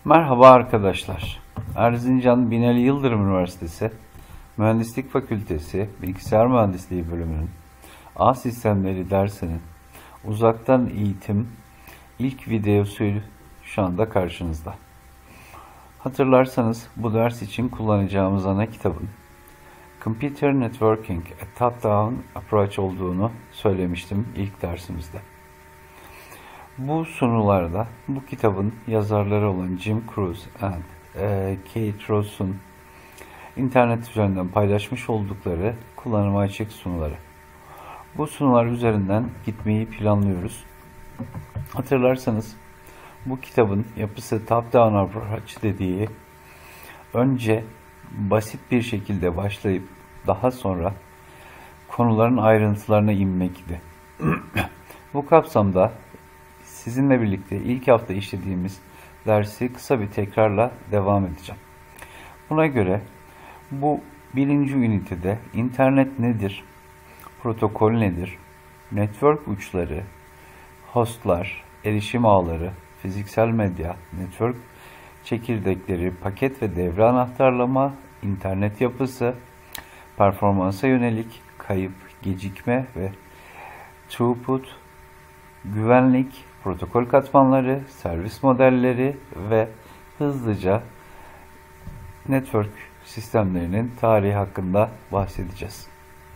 Merhaba arkadaşlar. Erzincan Binali Yıldırım Üniversitesi Mühendislik Fakültesi Bilgisayar Mühendisliği bölümünün ağ sistemleri dersinin uzaktan eğitim ilk videosu şu anda karşınızda. Hatırlarsanız bu ders için kullanacağımız ana kitabın Computer Networking a Top-Down Approach olduğunu söylemiştim ilk dersimizde. Bu sunularda bu kitabın yazarları olan Jim Kruse and Kate Ross'un internet üzerinden paylaşmış oldukları kullanıma açık sunuları. Bu sunular üzerinden gitmeyi planlıyoruz. Hatırlarsanız bu kitabın yapısı top-down approach dediği önce basit bir şekilde başlayıp daha sonra konuların ayrıntılarına inmekti. Bu kapsamda sizinle birlikte ilk hafta işlediğimiz dersi kısa bir tekrarla devam edeceğim. Buna göre bu birinci ünitede internet nedir, protokol nedir, network uçları, hostlar, erişim ağları, fiziksel medya, network çekirdekleri, paket ve devre anahtarlama, internet yapısı, performansa yönelik, kayıp, gecikme ve throughput, güvenlik, protokol katmanları, servis modelleri ve hızlıca network sistemlerinin tarihi hakkında bahsedeceğiz.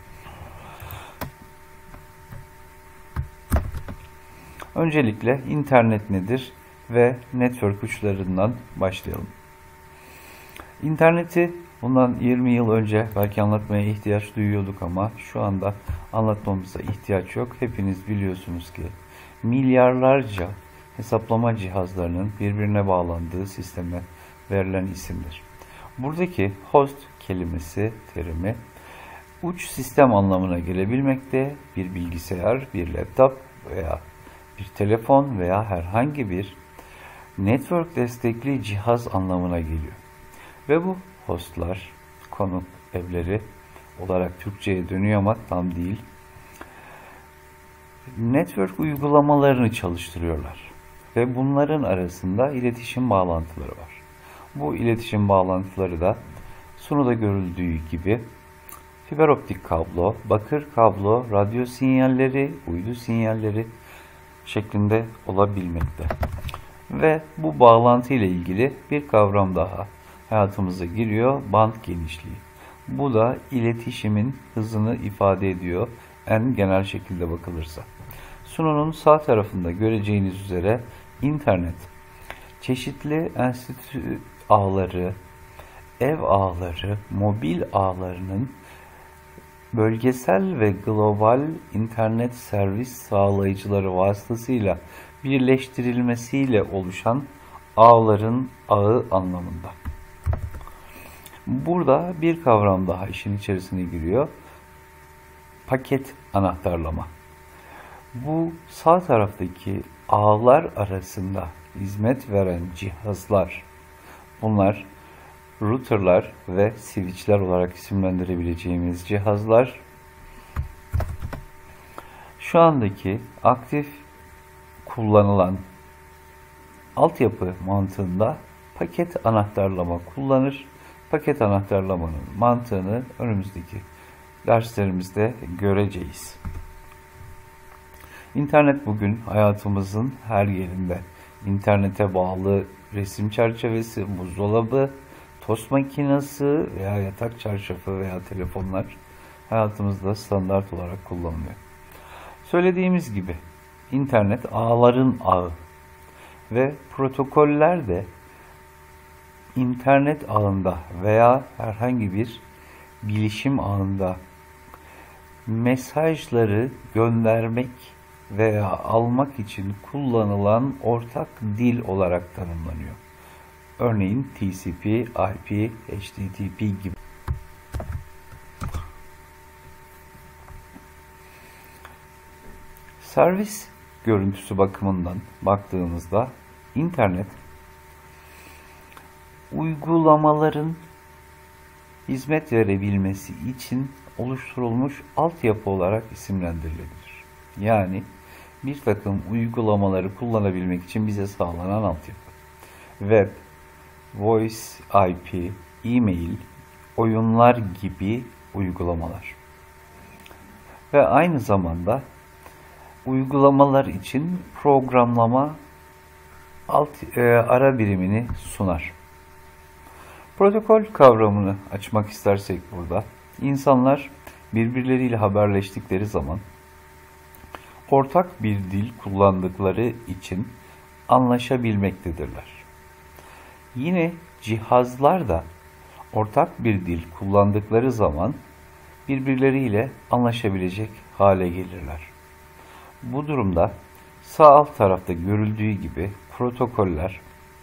Öncelikle internet nedir ve network uçlarından başlayalım. İnterneti bundan 20 yıl önce belki anlatmaya ihtiyaç duyuyorduk ama şu anda anlatmamıza ihtiyaç yok. Hepiniz biliyorsunuz ki milyarlarca hesaplama cihazlarının birbirine bağlandığı sisteme verilen isimdir. Buradaki host kelimesi, terimi uç sistem anlamına gelebilmekte. Bir bilgisayar, bir laptop veya bir telefon veya herhangi bir network destekli cihaz anlamına geliyor. Ve bu hostlar, konut evleri olarak Türkçe'ye dönüyor ama tam değil. Network uygulamalarını çalıştırıyorlar ve bunların arasında iletişim bağlantıları var. Bu iletişim bağlantıları da sunuda görüldüğü gibi fiber optik kablo, bakır kablo, radyo sinyalleri, uydu sinyalleri şeklinde olabilmekte. Ve bu bağlantı ile ilgili bir kavram daha hayatımıza giriyor, band genişliği. Bu da iletişimin hızını ifade ediyor en genel şekilde bakılırsa. Sununun sağ tarafında göreceğiniz üzere internet, çeşitli enstitü ağları, ev ağları, mobil ağlarının bölgesel ve global internet servis sağlayıcıları vasıtasıyla birleştirilmesiyle oluşan ağların ağı anlamında. Burada bir kavram daha işin içerisine giriyor. Paket anahtarlama. Bu sağ taraftaki ağlar arasında hizmet veren cihazlar, bunlar routerlar ve switchler olarak isimlendirebileceğimiz cihazlar. Şu andaki aktif kullanılan altyapı mantığında paket anahtarlama kullanır. Paket anahtarlamanın mantığını önümüzdeki derslerimizde göreceğiz. İnternet bugün hayatımızın her yerinde. İnternete bağlı resim çerçevesi, buzdolabı, tost makinesi veya yatak çarşafı veya telefonlar hayatımızda standart olarak kullanılıyor. Söylediğimiz gibi internet ağların ağı ve protokoller de internet ağında veya herhangi bir bilişim ağında mesajları göndermek veya almak için kullanılan ortak dil olarak tanımlanıyor. Örneğin TCP, IP, HTTP gibi. Servis görüntüsü bakımından baktığımızda internet uygulamaların hizmet verebilmesi için oluşturulmuş altyapı olarak isimlendirilebilir. Yani bir takım uygulamaları kullanabilmek için bize sağlanan altyapı. Web, Voice IP, e-mail, oyunlar gibi uygulamalar. Ve aynı zamanda uygulamalar için programlama ara birimini sunar. Protokol kavramını açmak istersek burada, insanlar birbirleriyle haberleştikleri zaman ortak bir dil kullandıkları için anlaşabilmektedirler. Yine cihazlar da ortak bir dil kullandıkları zaman birbirleriyle anlaşabilecek hale gelirler. Bu durumda sağ alt tarafta görüldüğü gibi protokoller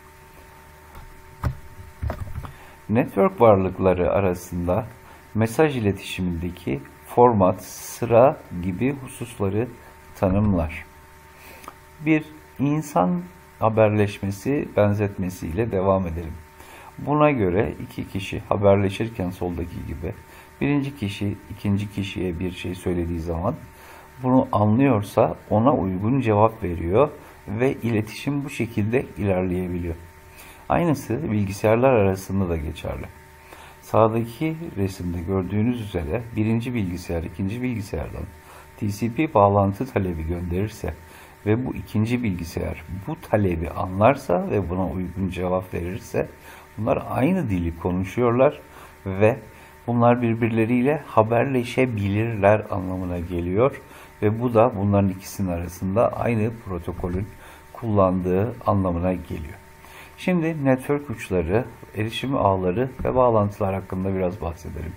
network varlıkları arasında mesaj iletişimindeki format, sıra gibi hususları tanımlar. Bir insan haberleşmesi benzetmesiyle devam edelim. Buna göre iki kişi haberleşirken soldaki gibi birinci kişi ikinci kişiye bir şey söylediği zaman bunu anlıyorsa ona uygun cevap veriyor ve iletişim bu şekilde ilerleyebiliyor. Aynısı bilgisayarlar arasında da geçerli. Sağdaki resimde gördüğünüz üzere birinci bilgisayar ikinci bilgisayardan TCP bağlantı talebi gönderirse ve bu ikinci bilgisayar bu talebi anlarsa ve buna uygun cevap verirse bunlar aynı dili konuşuyorlar ve bunlar birbirleriyle haberleşebilirler anlamına geliyor ve bu da bunların ikisinin arasında aynı protokolün kullandığı anlamına geliyor. Şimdi network uçları, erişim ağları ve bağlantılar hakkında biraz bahsedelim.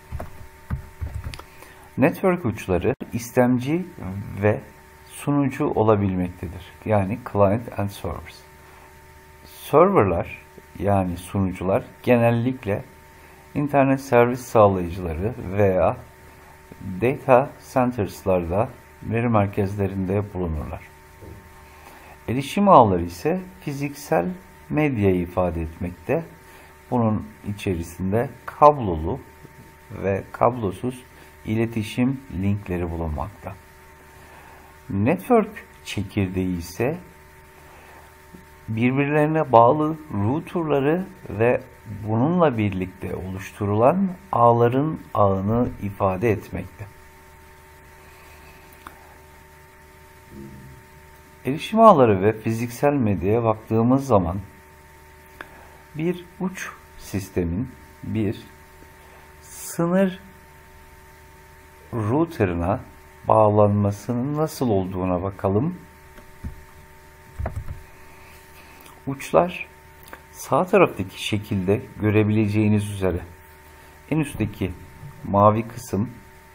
Network uçları istemci ve sunucu olabilmektedir. Yani client and servers. Serverlar yani sunucular genellikle internet servis sağlayıcıları veya data centers'larda, veri merkezlerinde bulunurlar. Erişim ağları ise fiziksel medyayı ifade etmekte. Bunun içerisinde kablolu ve kablosuz iletişim linkleri bulunmakta. Network çekirdeği ise birbirlerine bağlı routerları ve bununla birlikte oluşturulan ağların ağını ifade etmekte. Erişim ağları ve fiziksel medyaya baktığımız zaman bir uç sistemin bir sınır router'ına bağlanmasının nasıl olduğuna bakalım. Uçlar sağ taraftaki şekilde görebileceğiniz üzere en üstteki mavi kısım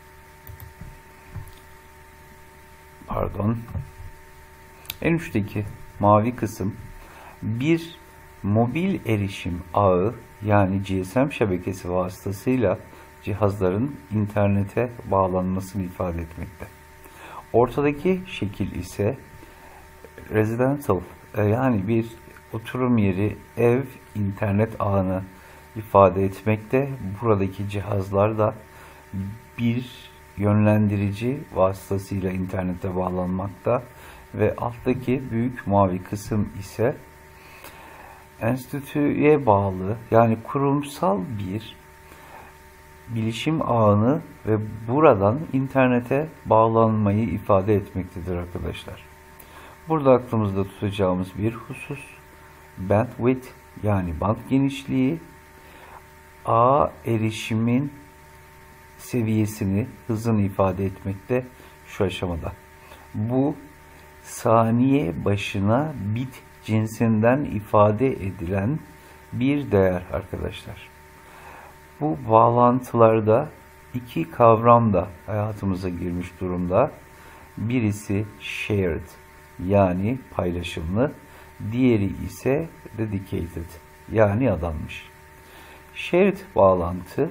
en üstteki mavi kısım bir mobil erişim ağı yani GSM şebekesi vasıtasıyla cihazların internete bağlanmasını ifade etmekte. Ortadaki şekil ise residential yani bir oturum yeri, ev, internet ağını ifade etmekte. Buradaki cihazlar da bir yönlendirici vasıtasıyla internete bağlanmakta ve alttaki büyük mavi kısım ise enstitüye bağlı yani kurumsal bir bilişim ağını ve buradan internete bağlanmayı ifade etmektedir arkadaşlar. Burada aklımızda tutacağımız bir husus bandwidth yani band genişliği, ağ erişimin seviyesini, hızını ifade etmekte şu aşamada. Bu saniye başına bit cinsinden ifade edilen bir değer arkadaşlar. Bu bağlantılarda iki kavram da hayatımıza girmiş durumda. Birisi shared yani paylaşımlı, diğeri ise dedicated yani adanmış. Shared bağlantı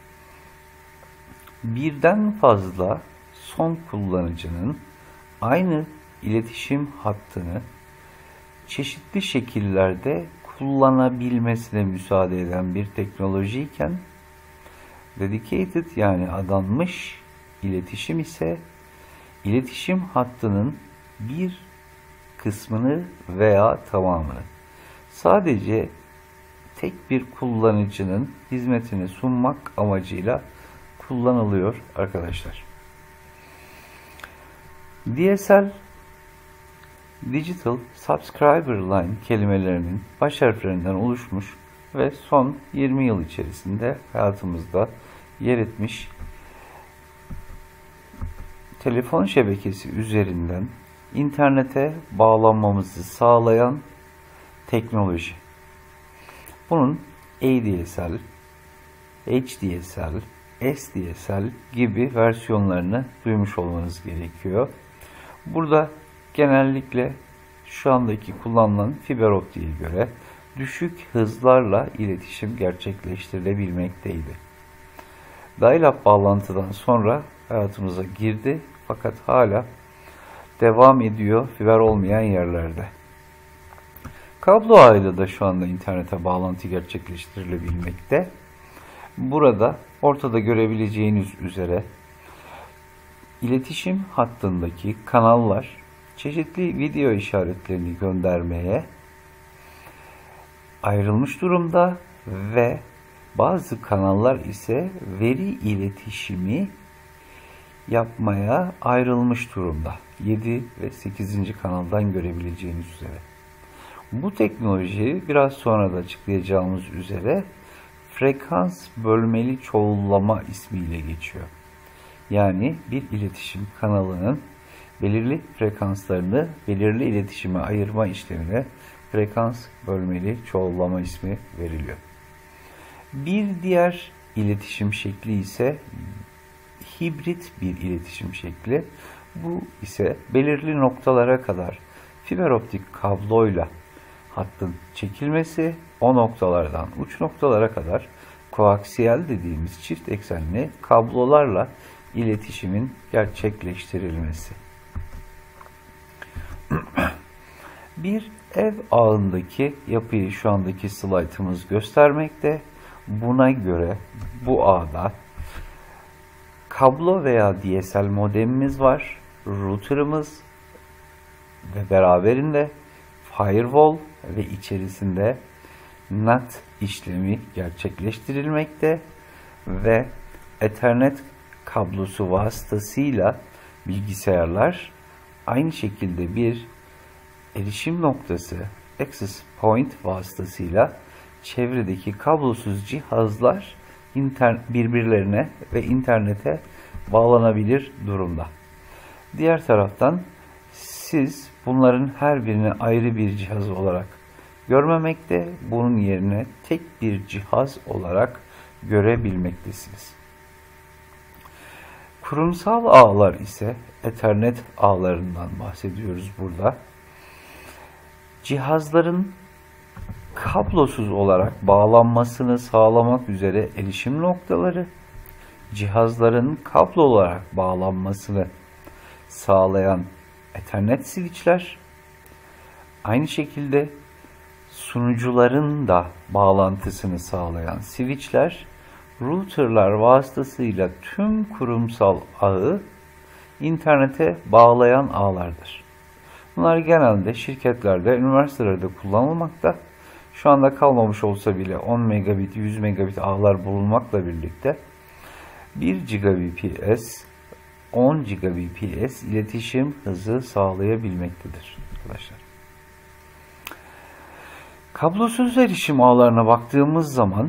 birden fazla son kullanıcının aynı iletişim hattını çeşitli şekillerde kullanabilmesine müsaade eden bir teknolojiyken dedicated yani adanmış iletişim ise iletişim hattının bir kısmını veya tamamını sadece tek bir kullanıcının hizmetini sunmak amacıyla kullanılıyor arkadaşlar. DSL Digital Subscriber Line kelimelerinin baş harflerinden oluşmuş ve son 20 yıl içerisinde hayatımızda yer etmiş telefon şebekesi üzerinden internete bağlanmamızı sağlayan teknoloji. Bunun ADSL, HDSL, SDSL gibi versiyonlarını duymuş olmanız gerekiyor. Burada genellikle şu andaki kullanılan fiber optiğe göre düşük hızlarla iletişim gerçekleştirilebilmekteydi. Dial-up bağlantıdan sonra hayatımıza girdi fakat hala devam ediyor fiber olmayan yerlerde. Kablo ağıyla da şu anda internete bağlantı gerçekleştirilebilmekte. Burada ortada görebileceğiniz üzere iletişim hattındaki kanallar çeşitli video işaretlerini göndermeye ayrılmış durumda ve bazı kanallar ise veri iletişimi yapmaya ayrılmış durumda. 7 ve 8. kanaldan görebileceğiniz üzere. Bu teknoloji biraz sonra da açıklayacağımız üzere frekans bölmeli çoğullama ismiyle geçiyor. Yani bir iletişim kanalının belirli frekanslarını belirli iletişime ayırma işlemine frekans bölmeli çoğullama ismi veriliyor. Bir diğer iletişim şekli ise hibrit bir iletişim şekli. Bu ise belirli noktalara kadar fiber optik kabloyla hattın çekilmesi, o noktalardan uç noktalara kadar koaksiyel dediğimiz çift eksenli kablolarla iletişimin gerçekleştirilmesi. Bir ev ağındaki yapıyı şu andaki slaytımız göstermekte. Buna göre bu ağda kablo veya DSL modemimiz var, router'ımız ve beraberinde firewall ve içerisinde NAT işlemi gerçekleştirilmekte ve Ethernet kablosu vasıtasıyla bilgisayarlar aynı şekilde bir erişim noktası access point vasıtasıyla çevredeki kablosuz cihazlar birbirlerine ve internete bağlanabilir durumda. Diğer taraftan siz bunların her birini ayrı bir cihaz olarak görmemekte, bunun yerine tek bir cihaz olarak görebilmektesiniz. Kurumsal ağlar ise Ethernet ağlarından bahsediyoruz burada. Cihazların kablosuz olarak bağlanmasını sağlamak üzere erişim noktaları, cihazların kablo olarak bağlanmasını sağlayan Ethernet switchler, aynı şekilde sunucuların da bağlantısını sağlayan switchler, routerlar vasıtasıyla tüm kurumsal ağı internete bağlayan ağlardır. Bunlar genelde şirketlerde, üniversitelerde kullanılmakta. Şu anda kalmamış olsa bile 10 megabit, 100 megabit ağlar bulunmakla birlikte 1 Gbps, 10 Gbps iletişim hızı sağlayabilmektedir arkadaşlar. Kablosuz erişim ağlarına baktığımız zaman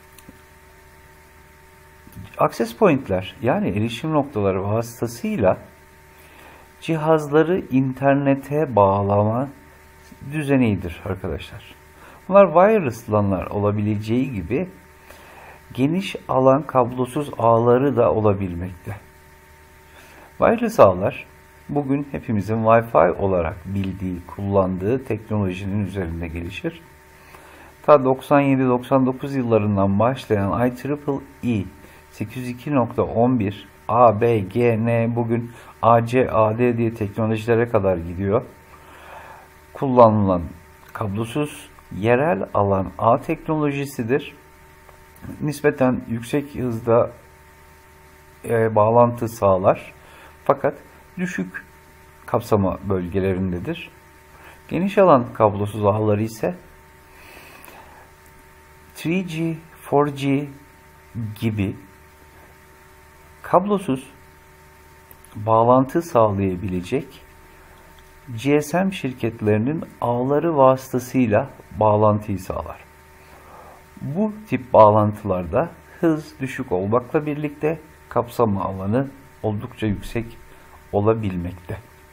access point'ler yani erişim noktaları vasıtasıyla cihazları internete bağlama düzenidir arkadaşlar. Bunlar wireless LAN'lar olabileceği gibi geniş alan kablosuz ağları da olabilmekte. Wireless ağlar bugün hepimizin Wi-Fi olarak bildiği, kullandığı teknolojinin üzerinde gelişir. Ta 97-99 yıllarından başlayan IEEE 802.11 A, B, G, N bugün AC, AD diye teknolojilere kadar gidiyor. Kullanılan kablosuz yerel alan ağ teknolojisidir. Nispeten yüksek hızda bağlantı sağlar. Fakat düşük kapsama bölgelerindedir. Geniş alan kablosuz ağları ise 3G, 4G gibi kablosuz bağlantı sağlayabilecek GSM şirketlerinin ağları vasıtasıyla bağlantıyı sağlar. Bu tip bağlantılarda hız düşük olmakla birlikte kapsama alanı oldukça yüksek olabilmekte.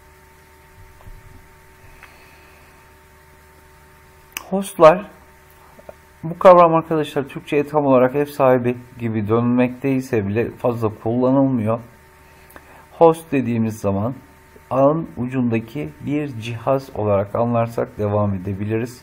Hostlar, bu kavram arkadaşlar Türkçe'ye tam olarak ev sahibi gibi dönmekteyse bile fazla kullanılmıyor. Host dediğimiz zaman ağın ucundaki bir cihaz olarak anlarsak devam edebiliriz.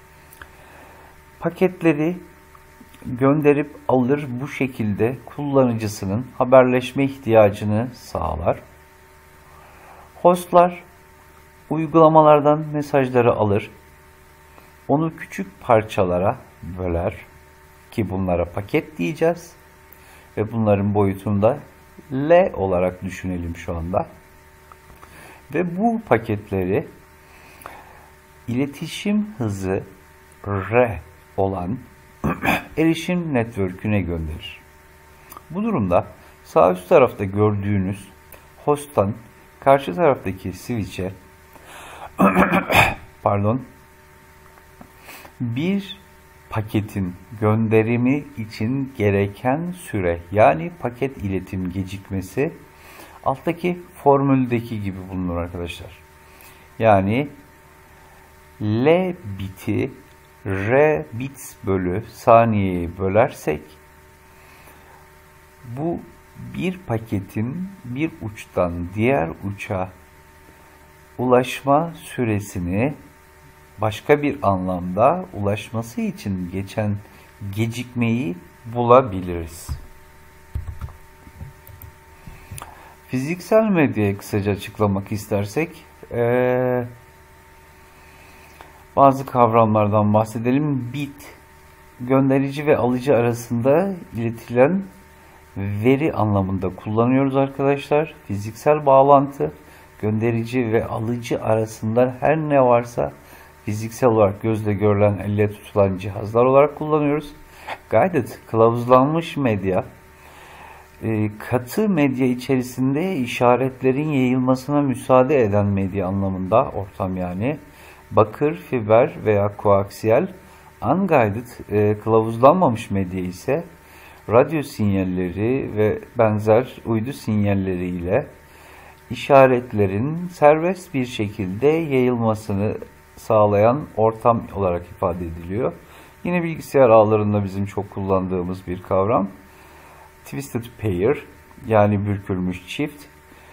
Paketleri gönderip alır, bu şekilde kullanıcısının haberleşme ihtiyacını sağlar. Hostlar uygulamalardan mesajları alır, onu küçük parçalara böler ki bunlara paket diyeceğiz ve bunların boyutunu da L olarak düşünelim şu anda. Ve bu paketleri iletişim hızı R olan erişim network'üne gönderir. Bu durumda sağ üst tarafta gördüğünüz host'tan karşı taraftaki switch'e bir paketin gönderimi için gereken süre, yani paket iletim gecikmesi alttaki formüldeki gibi bulunur arkadaşlar. Yani L biti R bits bölü saniyeye bölersek bu bir paketin bir uçtan diğer uça ulaşma süresini, başka bir anlamda ulaşması için geçen gecikmeyi bulabiliriz. Fiziksel medyayı kısaca açıklamak istersek bazı kavramlardan bahsedelim. Bit, gönderici ve alıcı arasında iletilen veri anlamında kullanıyoruz arkadaşlar. Fiziksel bağlantı, gönderici ve alıcı arasında her ne varsa fiziksel olarak gözle görülen, elle tutulan cihazlar olarak kullanıyoruz. Guided, kılavuzlanmış medya, katı medya içerisinde işaretlerin yayılmasına müsaade eden medya anlamında ortam yani. Bakır, fiber veya koaksiyel. Unguided, kılavuzlanmamış medya ise radyo sinyalleri ve benzer uydu sinyalleriyle işaretlerin serbest bir şekilde yayılmasını sağlayan ortam olarak ifade ediliyor. Yine bilgisayar ağlarında bizim çok kullandığımız bir kavram. Twisted pair, yani bürkülmüş çift.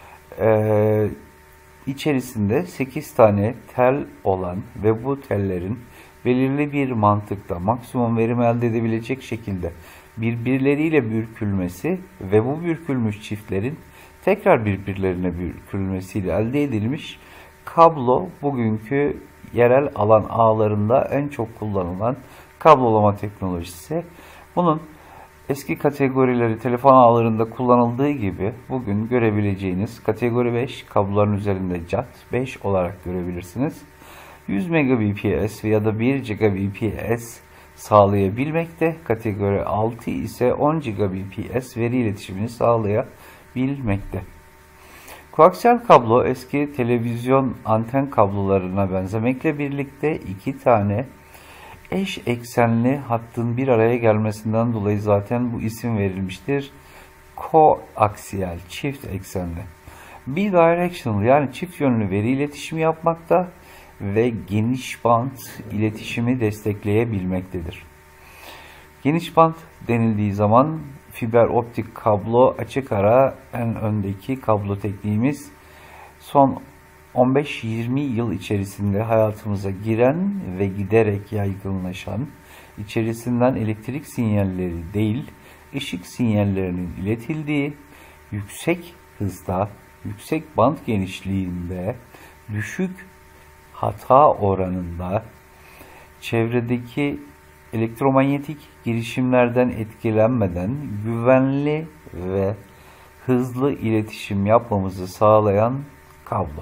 İçerisinde 8 tane tel olan ve bu tellerin belirli bir mantıkta maksimum verim elde edebilecek şekilde birbirleriyle bürkülmesi ve bu bürkülmüş çiftlerin tekrar birbirlerine bürkülmesiyle elde edilmiş kablo, bugünkü yerel alan ağlarında en çok kullanılan kablolama teknolojisi. Bunun eski kategorileri telefon ağlarında kullanıldığı gibi bugün görebileceğiniz kategori 5 kabloların üzerinde CAT5 olarak görebilirsiniz. 100 Mbps ya da 1 Gbps sağlayabilmekte. Kategori 6 ise 10 Gbps veri iletişimini sağlayabilmekte. Koaksiyel kablo eski televizyon anten kablolarına benzemekle birlikte iki tane eş eksenli hattın bir araya gelmesinden dolayı zaten bu isim verilmiştir. Koaksiyel, çift eksenli. Bidirectional, yani çift yönlü veri iletişimi yapmakta ve geniş band iletişimi destekleyebilmektedir. Geniş band denildiği zaman fiber optik kablo, açık ara en öndeki kablo tekniğimiz son 15-20 yıl içerisinde hayatımıza giren ve giderek yaygınlaşan, içerisinden elektrik sinyalleri değil, ışık sinyallerinin iletildiği, yüksek hızda, yüksek band genişliğinde, düşük hata oranında, çevredeki elektromanyetik girişimlerden etkilenmeden güvenli ve hızlı iletişim yapmamızı sağlayan kablo.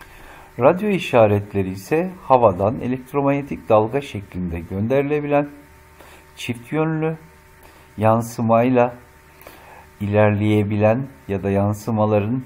Radyo işaretleri ise havadan elektromanyetik dalga şeklinde gönderilebilen çift yönlü, yansımayla ilerleyebilen ya da yansımaların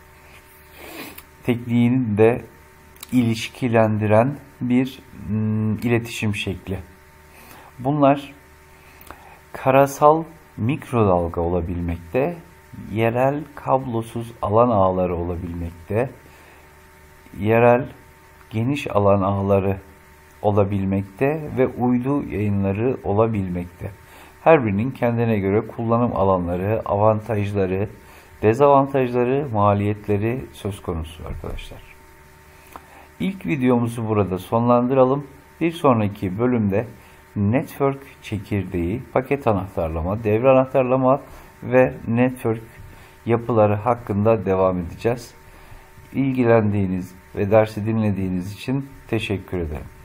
tekniğini de ilişkilendiren bir iletişim şekli. Bunlar karasal mikrodalga olabilmekte, yerel kablosuz alan ağları olabilmekte, yerel geniş alan ağları olabilmekte ve uydu yayınları olabilmekte. Her birinin kendine göre kullanım alanları, avantajları, dezavantajları, maliyetleri söz konusu arkadaşlar. İlk videomuzu burada sonlandıralım. Bir sonraki bölümde network çekirdeği, paket anahtarlama, devre anahtarlama ve network yapıları hakkında devam edeceğiz. İlgilendiğiniz ve dersi dinlediğiniz için teşekkür ederim.